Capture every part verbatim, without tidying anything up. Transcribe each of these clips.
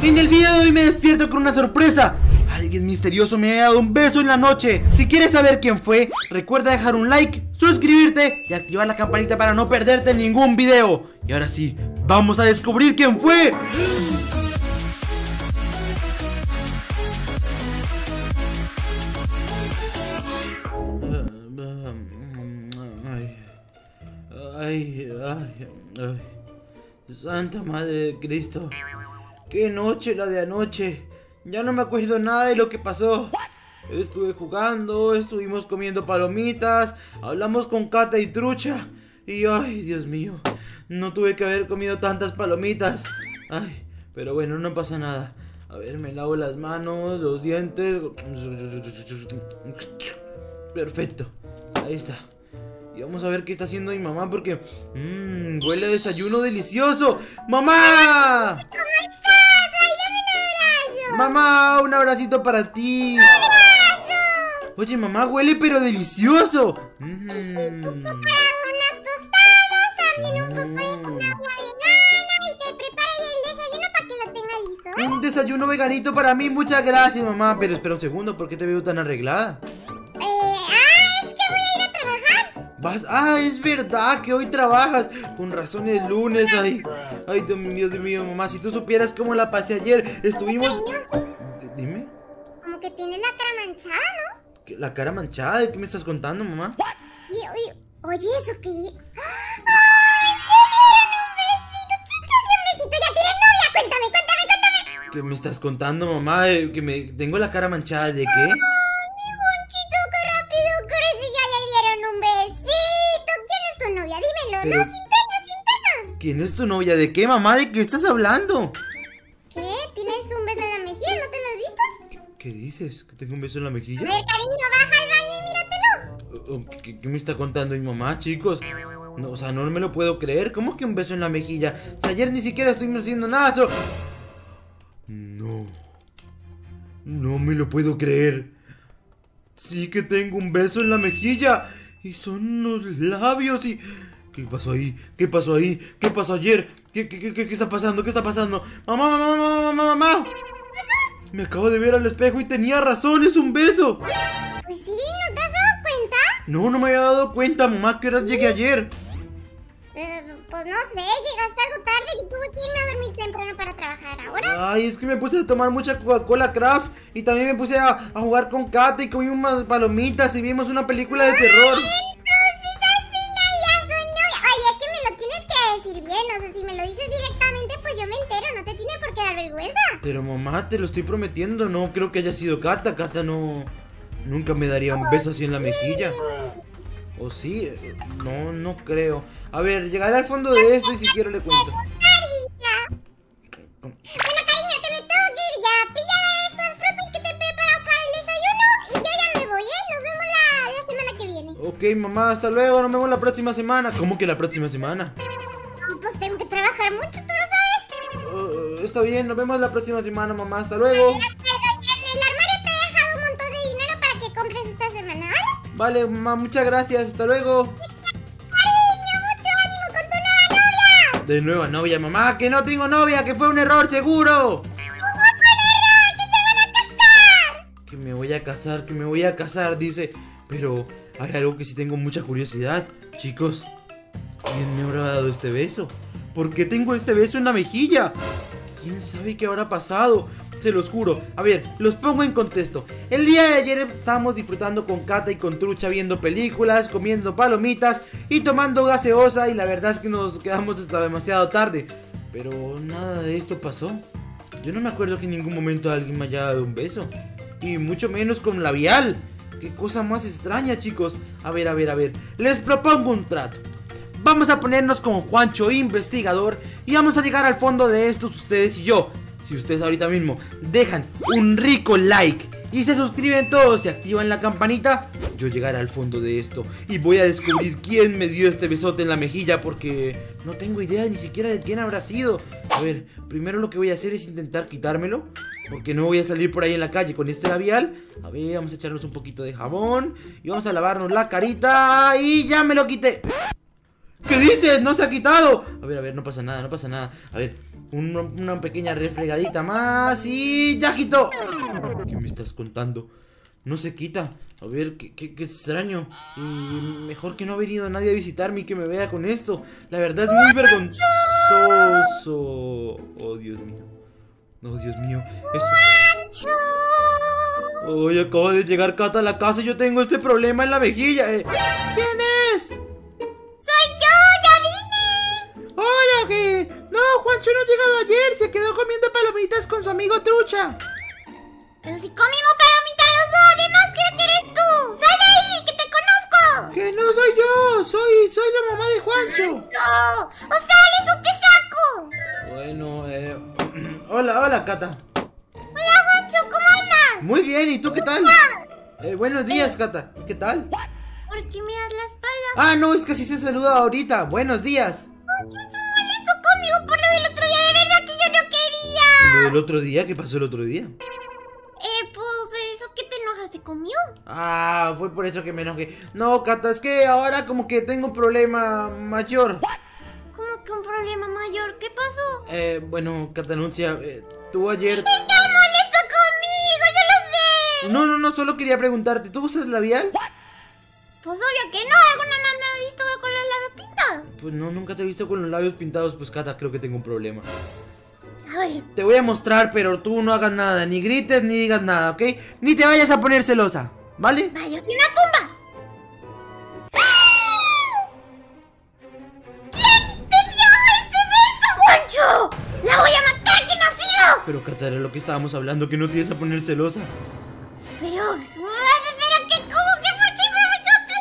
En el video de hoy me despierto con una sorpresa. Alguien misterioso me ha dado un beso en la noche. Si quieres saber quién fue, recuerda dejar un like, suscribirte y activar la campanita para no perderte ningún video. Y ahora sí, vamos a descubrir quién fue. Ay, ay, ay, ay. Santa Madre de Cristo. Qué noche la de anoche. Ya no me acuerdo nada de lo que pasó. Estuve jugando, estuvimos comiendo palomitas, hablamos con Cata y Trucha. Y ay, Dios mío, no tuve que haber comido tantas palomitas. Ay, pero bueno, no pasa nada. A ver, me lavo las manos, los dientes. Perfecto, ahí está. Y vamos a ver qué está haciendo mi mamá porque mmm, huele a desayuno delicioso. ¡Mamá! ¿Cómo estás? ¡Ay, dame un abrazo! ¡Mamá, un abracito para ti! ¡Un abrazo! Oye, mamá, huele pero delicioso. Mm. Prepara unas tostadas, también un poco de una vegana y te prepara ahí el desayuno para que lo tengas listo, ¿eh? Un desayuno veganito para mí, muchas gracias, mamá. Pero espera un segundo, ¿por qué te veo tan arreglada? Eh, ah, es que voy a ir a trabajar. ¿Vas? Ah, es verdad que hoy trabajas. Con razón es lunes. Ay, ay, Dios mío, Dios mío, mamá. Si tú supieras cómo la pasé ayer. Estuvimos... Dime. Como que tienes la cara manchada, ¿no? ¿Qué? ¿La cara manchada? ¿De qué me estás contando, mamá? Y, oye, oye, ¿eso qué? ¡Ay, te dieron un besito! ¿Quién te dio un besito? ¿Ya tienes novia? Cuéntame, cuéntame, cuéntame. ¿Qué me estás contando, mamá? Eh, Que me tengo la cara manchada. ¿De qué? Pero... no, sin pena, sin pena. ¿Quién es tu novia? ¿De qué, mamá? ¿De qué estás hablando? ¿Qué? ¿Tienes un beso en la mejilla? ¿No te lo has visto? ¿Qué, qué dices? ¿Que tengo un beso en la mejilla? A ver, cariño, baja al baño y míratelo. Oh, oh, ¿Qué, qué me está contando mi mamá, chicos? No, o sea, no me lo puedo creer. ¿Cómo que un beso en la mejilla? O sea, ayer ni siquiera estuvimos haciendo nada. So... No. No me lo puedo creer. Sí que tengo un beso en la mejilla. Y son unos labios y... ¿Qué pasó ahí? ¿Qué pasó ahí? ¿Qué pasó ayer? ¿Qué, qué, qué, qué está pasando? ¿Qué está pasando? ¡Mamá, mamá, mamá, mamá, mamá! Me acabo de ver al espejo y tenía razón, es un beso. Pues sí, ¿no te has dado cuenta? No, no me había dado cuenta, mamá. ¿Qué hora llegué ayer? Eh, pues no sé, llegaste algo tarde y tuve que irme a dormir temprano para trabajar ahora. Ay, es que me puse a tomar mucha Coca-Cola Craft. Y también me puse a, a jugar con Kata y comí unas palomitas y vimos una película de terror. Decir bien, o sea, si me lo dices directamente, pues yo me entero, no te tiene por qué dar vergüenza. Pero mamá, te lo estoy prometiendo, no creo que haya sido Cata. Cata no... Nunca me daría un beso así en la mejilla. ¿O sí? No, no creo. A ver, llegaré al fondo de esto y si quiero le cuento. Bueno, cariño, que me tengo que ir ya. Pilla estos frutos que te he preparado para el desayuno y yo ya me voy, ¿eh? Nos vemos la, la semana que viene. Ok, mamá, hasta luego, nos vemos la próxima semana. ¿Cómo que la próxima semana? Pues tengo que trabajar mucho, ¿tú lo sabes? Uh, está bien, nos vemos la próxima semana, mamá. Hasta luego. En el armario te he dejado un montón de dinero para que compres esta semana, ¿vale? Vale, mamá, muchas gracias. Hasta luego. Cariño, mucho ánimo con tu nueva novia. De nueva novia, mamá, que no tengo novia, que fue un error, seguro. ¿Cómo fue un error? ¡Que se van a casar! Que me voy a casar, que me voy a casar, dice. Pero hay algo que sí tengo mucha curiosidad. Chicos, ¿quién me habrá dado este beso? ¿Por qué tengo este beso en la mejilla? ¿Quién sabe qué habrá pasado? Se los juro. A ver, los pongo en contexto. El día de ayer estábamos disfrutando con Cata y con Trucha, viendo películas, comiendo palomitas y tomando gaseosa. Y la verdad es que nos quedamos hasta demasiado tarde. Pero nada de esto pasó. Yo no me acuerdo que en ningún momento alguien me haya dado un beso. Y mucho menos con labial. Qué cosa más extraña, chicos. A ver, a ver, a ver. Les propongo un trato. Vamos a ponernos con Juancho, investigador, y vamos a llegar al fondo de esto ustedes y yo. Si ustedes ahorita mismo dejan un rico like y se suscriben todos y activan la campanita, yo llegaré al fondo de esto y voy a descubrir quién me dio este besote en la mejilla, porque no tengo idea ni siquiera de quién habrá sido. A ver, primero lo que voy a hacer es intentar quitármelo, porque no voy a salir por ahí en la calle con este labial. A ver, vamos a echarnos un poquito de jabón y vamos a lavarnos la carita y ya me lo quité. ¿Qué dices? No se ha quitado. A ver, a ver, no pasa nada, no pasa nada. A ver, un, una pequeña refregadita más y ya quitó. ¿Qué me estás contando? No se quita. A ver, qué, qué, qué extraño. Y mejor que no ha venido nadie a visitarme y que me vea con esto. La verdad es muy vergonzoso. Oh, Dios mío. Oh, Dios mío. Esto... Hoy acaba de llegar Cata a la casa y yo tengo este problema en la mejilla. Eh. ¿Quién es? ¡Soy yo! ¡Ya vine! Hola, ¿qué? No, Juancho no ha llegado ayer. Se quedó comiendo palomitas con su amigo Trucha. Pero si comimos palomitas los dos, además creo que eres tú. ¡Sal de ahí, que te conozco! Que no soy yo, soy, soy la mamá de Juancho. ¡No! ¡O sales o te saco! Bueno, eh... hola, hola, Cata. Hola, Juancho, ¿cómo andas? Muy bien, ¿y tú qué tal? Eh, buenos días, Cata. ¿Qué tal? ¿Por qué me das la espalda? Ah, no, es que así se saluda ahorita. Buenos días. Juancho, estás molesto conmigo por lo del otro día. De verdad que yo no quería. ¿Lo del otro día? ¿Qué pasó el otro día? Eh, pues, ¿eso qué te enojaste conmigo? Ah, fue por eso que me enojé. No, Cata, es que ahora como que tengo un problema mayor. ¿Cómo que un problema mayor? ¿Qué pasó? Eh, bueno, Cata anuncia, eh, tú ayer... ¡Estás molesto conmigo! ¡Yo lo sé! No, no, no, solo quería preguntarte, ¿tú usas labial? Pues obvio que no. ¿Alguna vez me ha visto con los labios pintados? Pues no, nunca te he visto con los labios pintados. Pues, Cata, creo que tengo un problema. A ver. Te voy a mostrar, pero tú no hagas nada. Ni grites ni digas nada, ¿ok? Ni te vayas a poner celosa, ¿vale? Vaya, soy una tumba. ¿Quién te dio ese beso, Juancho? ¡La voy a matar! ¿Quién ha sido? Pero, Cata, era lo que estábamos hablando, que no te ibas a poner celosa. Pero... ¿Pero qué? ¿Cómo que? ¿Por qué me besaste?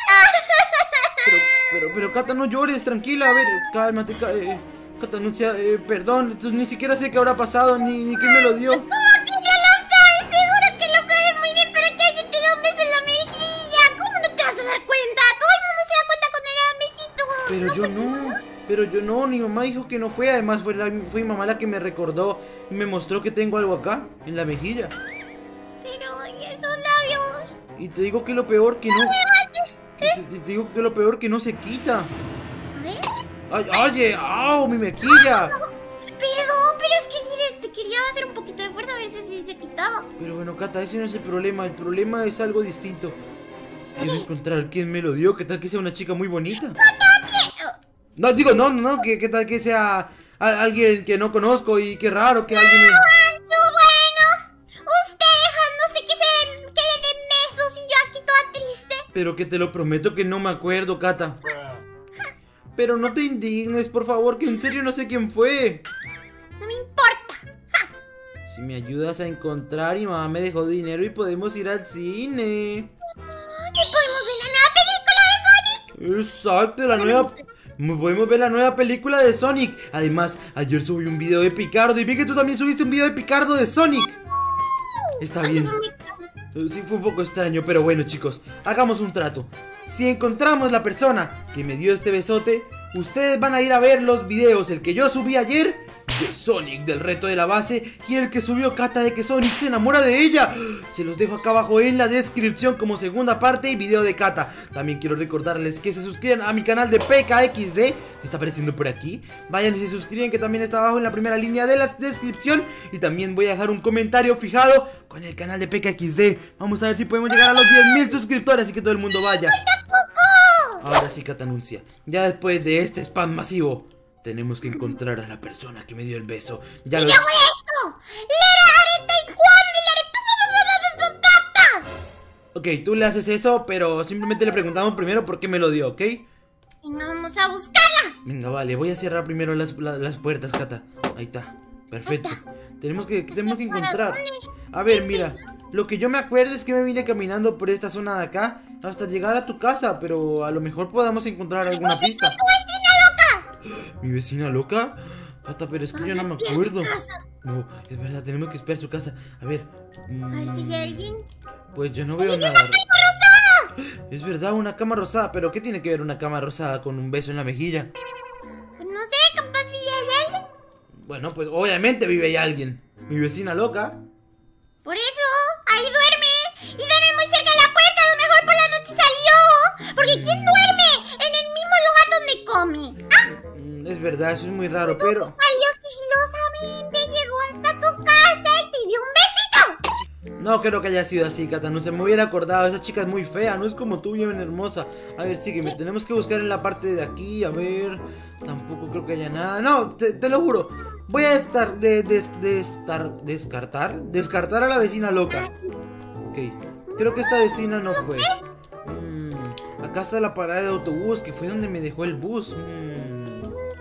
Pero, pero, pero, Cata, no llores, tranquila. A ver, cálmate, ca- eh, Cata, anuncia, eh, perdón. Entonces, ni siquiera sé qué habrá pasado, ni, ni quién me lo dio. ¿Cómo que no lo sabes? Seguro que lo sabes muy bien, pero que alguien te da un beso en la mejilla. ¿Cómo no te vas a dar cuenta? Todo el mundo se da cuenta cuando le dan besito. Pero yo no, pero yo no, mi mamá dijo que no fue. Además fue, la, fue mi mamá la que me recordó y me mostró que tengo algo acá, en la mejilla. Pero, ¿y esos labios? Y te digo que lo peor que no... que te, te digo que lo peor que no se quita. A ver. Ay, oye, au, mi mejilla. Perdón, pero es que quería- te quería hacer un poquito de fuerza a ver si si se quitaba. Pero bueno, Cata, ese no es el problema. El problema es algo distinto. Quiero encontrar quién me lo dio. ¿Qué tal que sea una chica muy bonita? No, digo, no, no, no. ¿Qué, qué tal que sea a- alguien que no conozco? Y qué raro que alguien... me- Juancho, bueno, usted dejándose que se quede de besos y yo aquí toda triste. Pero que te lo prometo que no me acuerdo, Cata. Pero no te indignes, por favor, que en serio no sé quién fue. No me importa. Si me ayudas a encontrar, y mamá me dejó dinero y podemos ir al cine. ¿Y podemos ver la nueva película de Sonic? Exacto, la nueva... Podemos ver la nueva película de Sonic. Además, ayer subí un video de Picardo y vi que tú también subiste un video de Picardo de Sonic. Está bien. Sí, fue un poco extraño, pero bueno, chicos, hagamos un trato. Si encontramos la persona que me dio este besote, ustedes van a ir a ver los videos, el que yo subí ayer de Sonic, del reto de la base, y el que subió Cata de que Sonic se enamora de ella. Se los dejo acá abajo en la descripción como segunda parte y video de Cata. También quiero recordarles que se suscriban a mi canal de P K X D, que está apareciendo por aquí. Vayan y se suscriben, que también está abajo en la primera línea de la descripción. Y también voy a dejar un comentario fijado con el canal de P K X D. Vamos a ver si podemos llegar a los diez mil suscriptores y que todo el mundo vaya. Ahora sí, Cata anuncia. Ya después de este spam masivo, tenemos que encontrar a la persona que me dio el beso. Ya lo... ¡Yo hago esto! ¡Le haré taekwondo y le haré... ¡Tata! Ok, tú le haces eso, pero simplemente le preguntamos primero por qué me lo dio, ¿ok? Venga, vamos a buscarla. Venga, vale, voy a cerrar primero las, la- las puertas, Cata. Ahí está, perfecto. Tenemos que, tenemos que ¿Para encontrar. dónde? A ver, mira, lo que yo me acuerdo es que me vine caminando por esta zona de acá hasta llegar a tu casa, pero a lo mejor podamos encontrar alguna pista. ¡Tu vecina loca! ¿Mi vecina loca? Cata, pero es que yo no me Vamos a espiar acuerdo. su casa. No, es verdad, tenemos que espiar su casa. A ver. A ver si hay mm, alguien. Pues yo no veo nada. Es verdad, una cama rosada. Pero ¿qué tiene que ver una cama rosada con un beso en la mejilla? Pues no sé, capaz vive ahí alguien. Bueno, pues obviamente vive ahí alguien. Mi vecina loca. Por eso, ahí duerme. Y duerme muy cerca de la puerta. A lo mejor por la noche salió. Porque ¿quién duerme en el mismo lugar donde come. Mm, Es verdad, eso es muy raro, pero... Salió sigilosamente, llegó hasta tu casa y te dio un besito. No creo que haya sido así, Cata, no se me hubiera acordado. Esa chica es muy fea, no es como tú, bien hermosa. A ver, sígueme, tenemos que buscar en la parte de aquí, a ver... Tampoco creo que haya nada. No, te, te lo juro. Voy a estar de, de, de estar, descartar Descartar a la vecina loca. Ok, creo que esta vecina no fue. mm, Acá está la parada de autobús, que fue donde me dejó el bus. mm,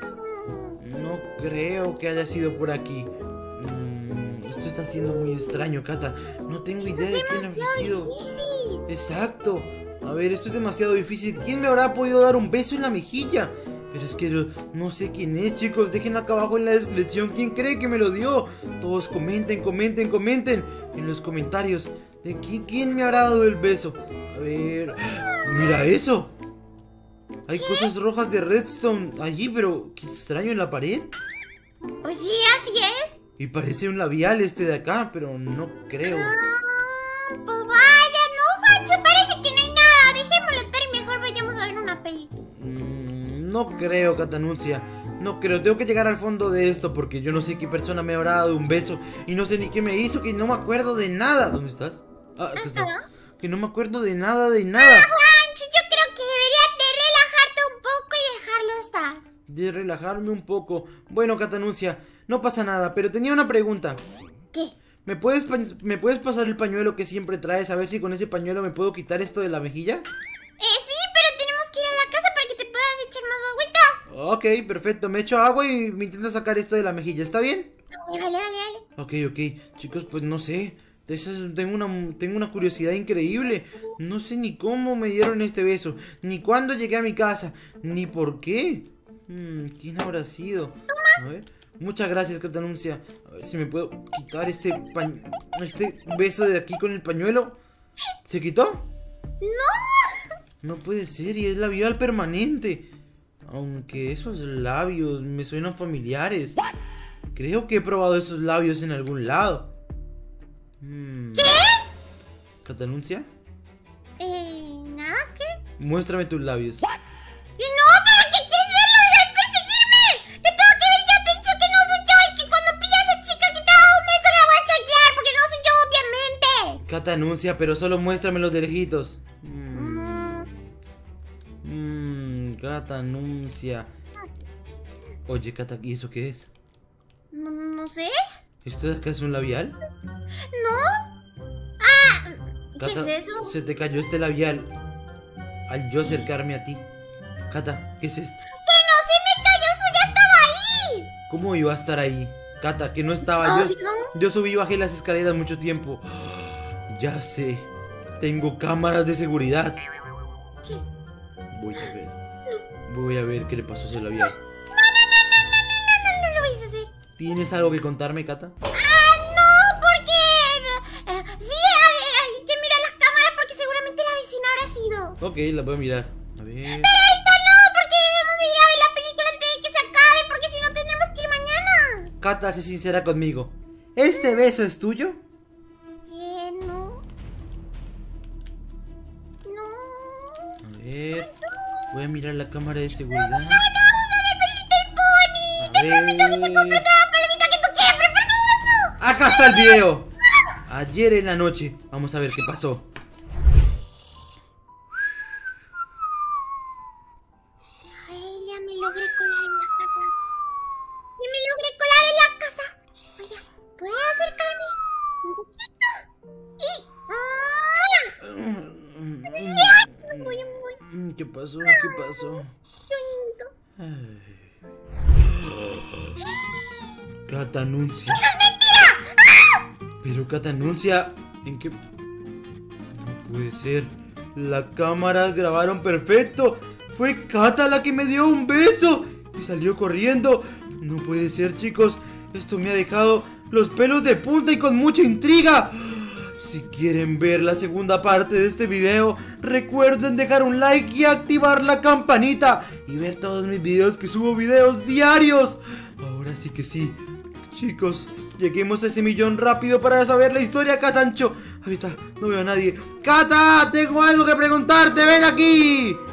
No creo que haya sido por aquí. mm, Esto está siendo muy extraño, Cata. No tengo idea de quién habrá sido. Difícil. Exacto. A ver, esto es demasiado difícil. ¿Quién me habrá podido dar un beso en la mejilla? Pero es que no, no sé quién es, chicos. Dejen acá abajo en la descripción quién cree que me lo dio. Todos comenten, comenten, comenten en los comentarios de quién, quién me habrá dado el beso. A ver... Mira eso. Hay ¿Qué? cosas rojas de redstone allí, pero qué extraño en la pared. Pues sí, así es. Y parece un labial este de acá, pero no creo. Ah, pues vaya, no, Hacho, parece que no hay nada. Dejémoslo estar y mejor vayamos a ver una peli. Mm, no creo, Catanuncia. No creo, tengo que llegar al fondo de esto porque yo no sé qué persona me habrá dado un beso y no sé ni qué me hizo, que no me acuerdo de nada. ¿Dónde estás? Ah, acá está. Que no me acuerdo de nada, de nada. Juancho, yo creo que deberías de relajarte un poco y dejarlo estar. De relajarme un poco. Bueno, Catanuncia, no pasa nada, pero tenía una pregunta. ¿Qué? ¿Me puedes, pa- ¿Me puedes pasar el pañuelo que siempre traes? A ver si con ese pañuelo me puedo quitar esto de la mejilla. Eh, sí, pero tenemos que ir a la casa para que te puedas echar más agüita. Ok, perfecto, me echo agua y me intento sacar esto de la mejilla, ¿está bien? Vale, vale, vale, vale. Ok, ok, chicos, pues no sé. De esas- Tengo una, tengo una curiosidad increíble. No sé ni cómo me dieron este beso, ni cuándo llegué a mi casa, ni por qué. Hmm, ¿quién habrá sido? A ver. Muchas gracias, Catanuncia. A ver si me puedo quitar este pañ- este beso de aquí con el pañuelo. ¿Se quitó? No. No puede ser, y es labial permanente. Aunque esos labios me suenan familiares. Creo que he probado esos labios en algún lado. Hmm. ¿Qué? ¿Catanuncia? Eh, nada, ¿qué? Muéstrame tus labios. Que no, ¿para qué quieres verlo? ¡Deja de perseguirme! ¡Te tengo que ver yo! Te he dicho que no soy yo y que cuando pille a esa chica que te ha dado un beso la voy a chanquear porque no soy yo, obviamente. Catanuncia, pero solo muéstrame los de lejitos. Hmm. Mm, Mmm, Catanuncia. Oye, Cata, ¿y eso qué es? no, no sé. ¿Esto de acá es un labial? ¿No? Ah, ¿qué Cata, es eso? se te cayó este labial al yo acercarme a ti. Cata, ¿qué es esto? ¡Que no se me cayó! ¡Eso ya estaba ahí! ¿Cómo iba a estar ahí? Cata, que no estaba. Ay, Yo, no. yo subí y bajé las escaleras mucho tiempo. Ya sé. Tengo cámaras de seguridad. ¿Qué? Voy a ver. Voy a ver qué le pasó a ese labial. No, no lo vais a hacer. ¿Tienes algo que contarme, Cata? ¡Ah, no! Porque... eh, sí, hay, hay que mirar las cámaras porque seguramente la vecina habrá sido. Ok, la voy a mirar. A ver. Pero ahorita no, porque debemos de ir a ver la película antes de que se acabe, porque si no tendremos que ir mañana. Cata, sé sincera conmigo. ¿Este beso es tuyo? Eh, no. No. A ver. Voy a mirar la cámara de seguridad. ¡Vamos a ver Pelita Pony! A ver. ¡La palomita que tú quieras, pero por favor no! Acá está el video. Ayer en la noche. Vamos a ver qué pasó. Ay, ya me logré colar en la casa. Ya me logré colar en la casa. Oye, ¿puedo acercarme un poquito? Y... ¡mua! Voy, voy. ¿Qué pasó? ¿Qué pasó? Qué bonito. Ay. Catanuncia. Pero Catanuncia, ¿en qué? No puede ser. La cámara grabaron perfecto. Fue Cata la que me dio un beso y salió corriendo. No puede ser, chicos. Esto me ha dejado los pelos de punta y con mucha intriga. Si quieren ver la segunda parte de este video, recuerden dejar un like y activar la campanita y ver todos mis videos, que subo videos diarios. Ahora sí que sí, chicos, lleguemos a ese millón rápido para saber la historia, Catancho. Ahorita no veo a nadie. ¡Cata! Tengo algo que preguntarte, ven aquí.